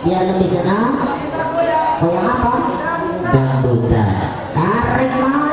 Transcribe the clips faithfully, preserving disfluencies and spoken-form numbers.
biar lebih senang. Goyang apa? Dangdutan. Tarik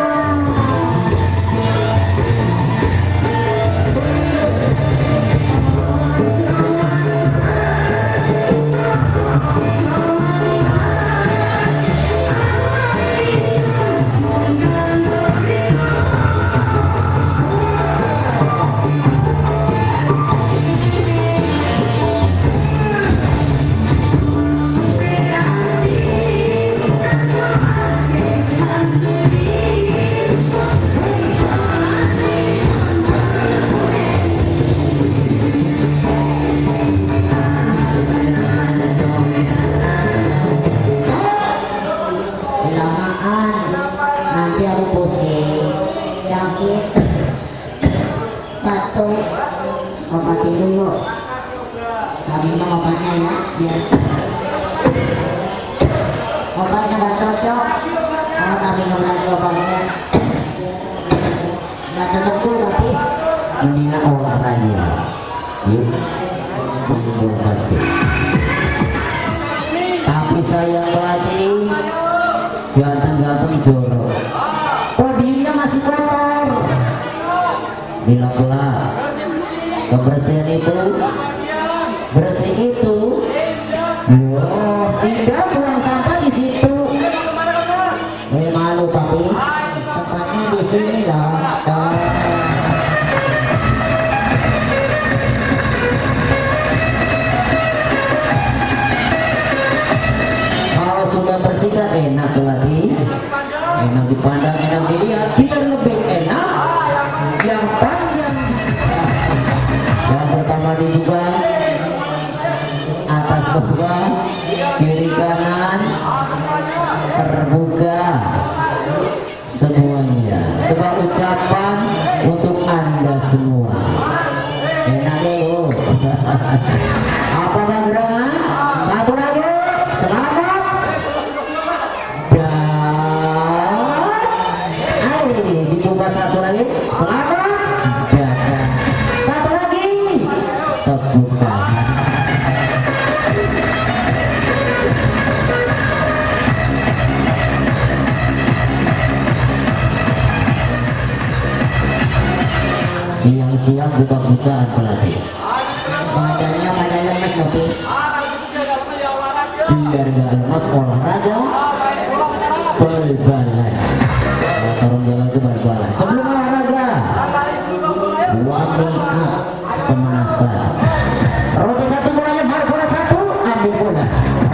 tapi saya pelatih ganteng-ganteng jorok. Podiumnya masih kotor. Bilanglah kebersihan itu bersih itu. Wow, tidak buang sampah di situ. Eh malu papi. Tempatnya di sini loh. Tidak enak lagi, enak dipandang, enak dilihat, tidak lebih enak yang panjang yang pertama dibuka atas bawah, kiri kanan terbuka semuanya. Coba ucapan untuk anda semua, enak dulu. Apa gerangan? Satu lagi, selamat. Dibuka satu lagi, selamat. Jaga. Satu lagi, terbuka. Siang-siang buka-bukaan pelatih. Badannya pada lemes tapi biar gak lemes olahraga bal-balan. Orang jalan itu bal-balan sebelum olahraga warming up pemanasan. Roti satu mulanya baru bola satu, ambil bola,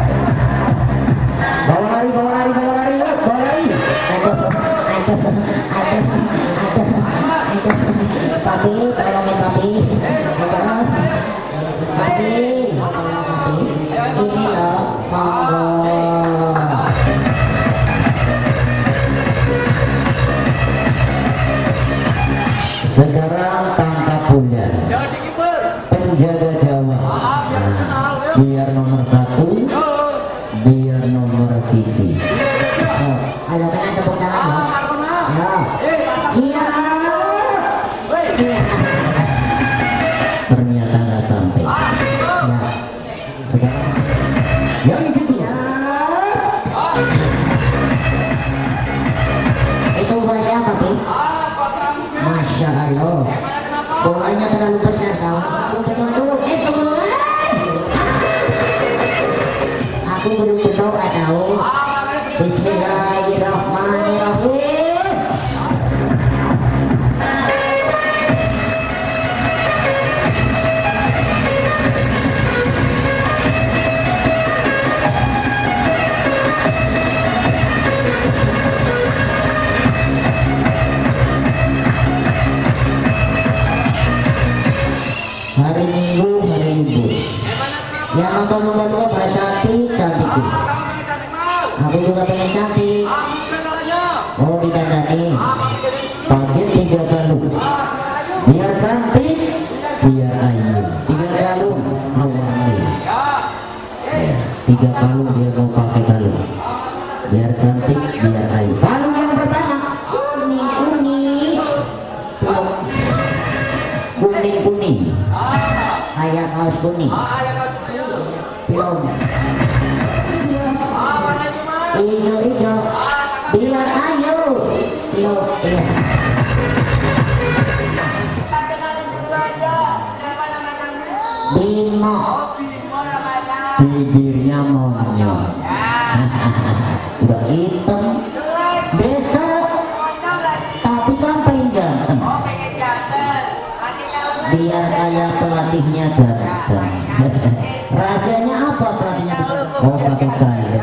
bawa lari, bawa lari, bawa lari, bawa lari. Ada, ada, ada, ada, ada. Papi, tolongin papi. Terus, papi, ini loh, monggo. Sekarang tangkap bola, penjaga gawang. Nah, biar nomor satu, biar nomor sisi. Oh, ada kan tepuk tangan ya? Iya. Ternyata nggak sampai. Nah, sekarang yang itu ya. Itu bolanya apa sih? Masya Allah, bolanya terlalu besar tau. Aku berdoa dulu, eh tunggu dulu. Aku belum berdoa tau. Bismillahirrahmanirrahim. Hari Minggu, hari Minggu. Yang nonton-nonton tua pada cantik, cantik. Aku juga pengen cantik. Oh, didandani. Pakai tiga kalung. Biar cantik, biar ayu. Tiga kalung, mewangi. Ya, tiga kalung dia mau pakai kalung. Biar cantik, biar ayu. Kalung yang pertama, kuning-kuning. Kuning-kuning. Ayam kaos kuning. Belum. Ijo-ijo. Biar ayo. Yo, iya. Bimo. Bibirnya monyong. Udah hitam. Besok. Tapi kan pengen ganteng. Biar kayak pelatihnya ganteng. Rahasianya apa pelatihnya? Oh, pakai kain.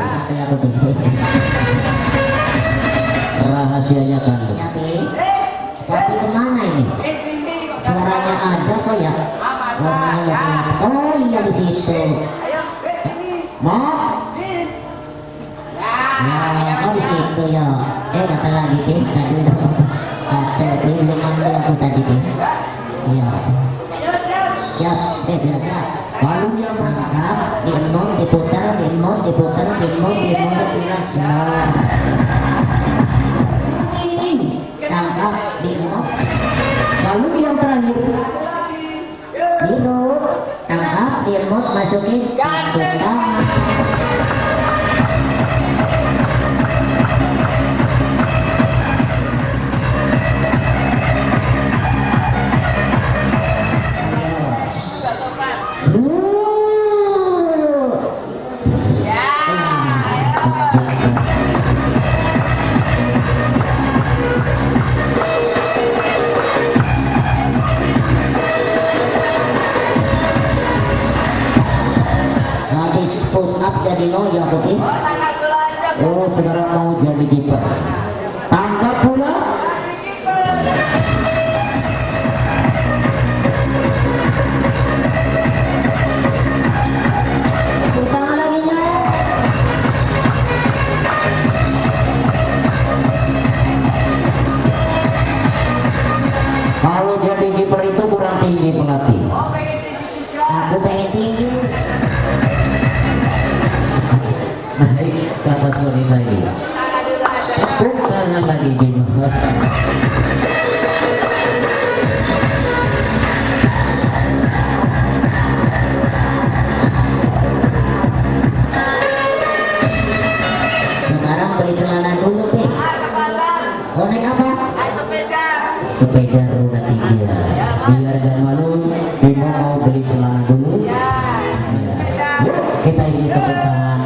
Rahasianya kan. Tapi, tapi kemana ini? Suaranya ada kok ya? Suaranya ada. Oh iya di situ. Mau? Ya, oh di situ ya. Eh kata lagi deh, tadi udah kata belum ambil aku tadi deh. Iya. Siap, eh siap siap. Lalu yang mantap, dimon diputar, dimon diputar, dimon dimon diputar. Tangkap dimon. Lalu yang terakhir, biru, tangkap dimon masukin putar. Jadi noya putih. Oh, sekarang mau jadi kiper. Tangkap pula. Tangan lagi nya. Kalau jadi kiper itu kurang tinggi pelatih. Aku pengen tinggi. Naik ke atas lagi lagi. Bukan lagi gini. Sekarang beli celana dulu deh. Oh naik apa? Sepeda roda tiga. Biar gak malu, Bimo mau beli celana dulu. Ya. Yuk, kita ini tepuk tangan.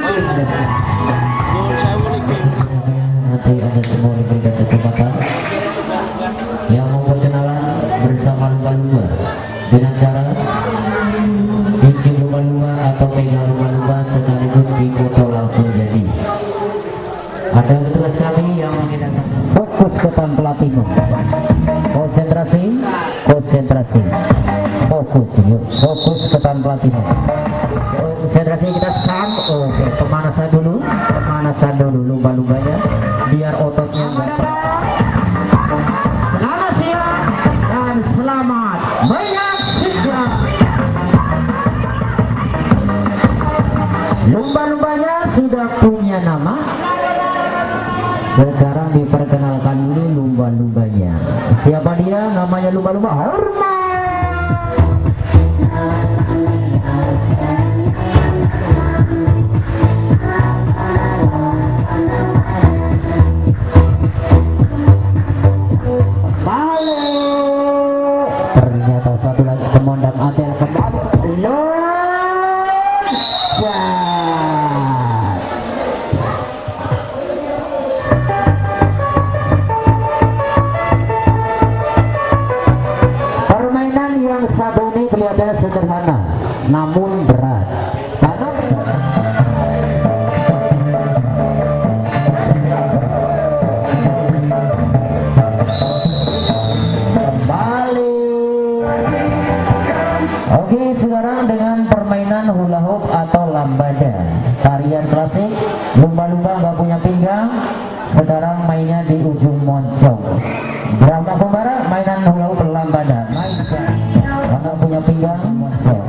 Nanti ada semua diberikan kesempatan yang mau berkenalan bersama lumba-lumba dengan cara bikin lumba-lumba atau pegang lumba-lumba sekaligus difoto langsung jadi. Ada petugas kami yang menggunakan fokus ke tangan pelatihmu. Konsentrasi, konsentrasi, fokus, yuk, fokus ke tangan pelatihmu. Konsentrasi kita sekarang. Oke, pemanasan dulu, pemanasan dulu lumba-lumbanya biar ototnya enggak terasa. Selamat siang dan selamat menyaksikan. Lumba-lumbanya sudah punya nama. Sekarang diperkenalkan dulu lumba-lumbanya. Siapa dia? Namanya lumba-lumba Hormat. Ternyata satu lagi pemondang Adel kembali. Loncat. Permainan yang satu ini kelihatannya sederhana, namun berat. Karena oke, sekarang dengan permainan hula hoop atau lambada, tarian klasik, lumba-lumba nggak punya pinggang. Sekarang mainnya di ujung moncong. Drama pembara mainan hula hoop lambada, main nggak punya pinggang moncong.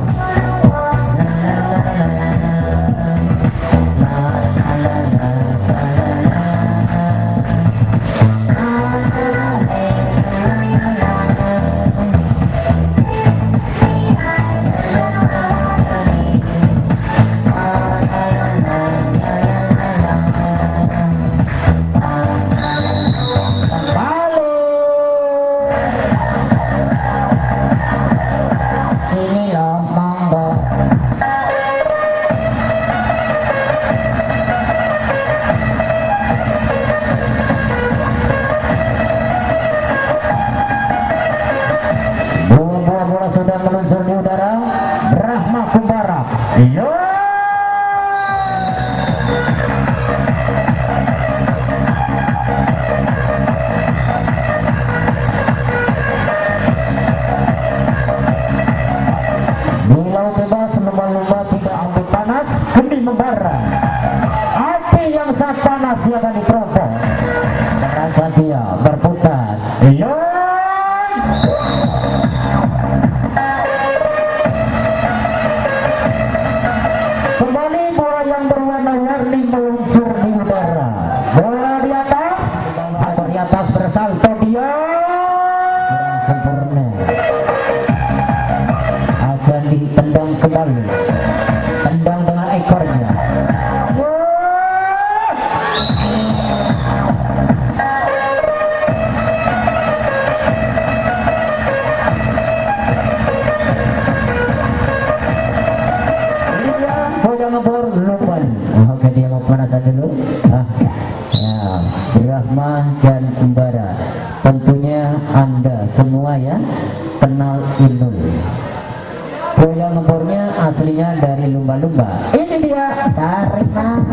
membara. Api yang sangat panas yang akan diterobos. Terasa dia berputar. Yon. Kembali bola yang berwarna-warni meluncur di udara. Bola di atas, atau di atas bersalto dia. Sempurna. Akan ditendang kembali. Tendang dengan ekornya. Oke, dia mau pemanasan dulu. Ah, ya, Rahma dan Umbara. Tentunya Anda semua ya kenal Inul. Goyang ngebornya aslinya dari lumba-lumba. Ini dia tarik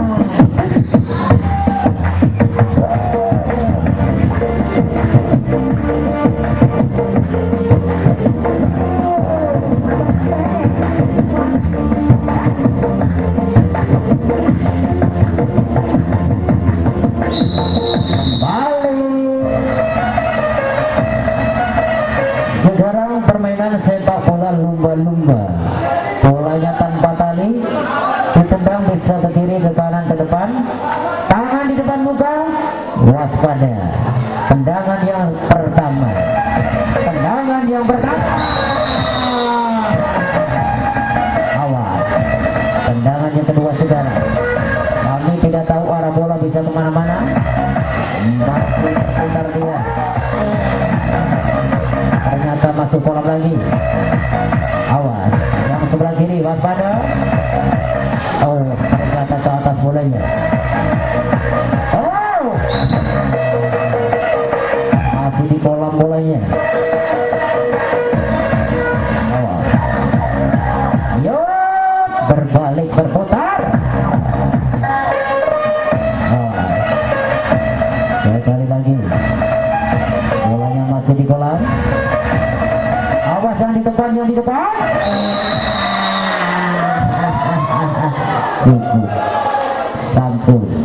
sekarang permainan sepak bola lumba-lumba. Bolanya tanpa tali, ditendang bisa ke kiri, ke kanan, ke depan. Tangan di depan muka, waspada. Tendangan yang pertama. Tendangan yang pertama. Awas. Tendangan yang kedua saudara. Kami tidak tahu arah bola bisa kemana-mana. Masih putar dia. Ternyata masuk kolam lagi. Awas, yang sebelah kiri waspada. Oh, ternyata ke atas bolanya. Oh, masih di kolam bolanya. Awas. Ayo, berbalik berputar. Awas. Sekali lagi. Bolanya masih di kolam. Awas yang di depan, yang di depan. Cukup. Sampun.